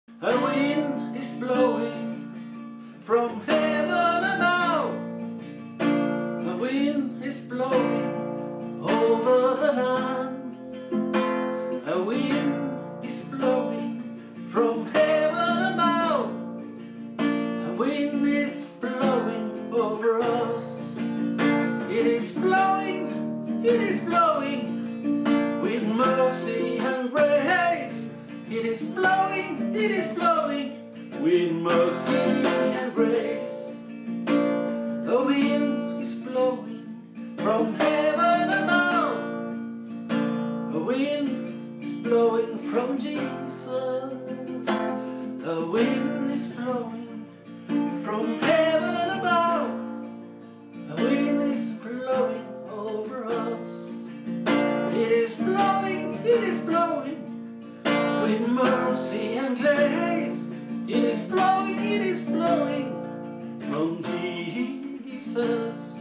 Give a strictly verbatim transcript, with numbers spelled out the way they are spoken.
A wind is blowing from heaven above. A wind is blowing over the land. A wind is blowing from heaven above. A wind is blowing over us. It is blowing, it is blowing with mercy and grace. It is blowing, it is blowing with mercy and grace. The wind is blowing from heaven above. The wind is blowing from Jesus. The wind is blowing from heaven above. The wind is blowing over us. It is blowing, it is blowing with mercy and grace. It is blowing, it is blowing from Jesus.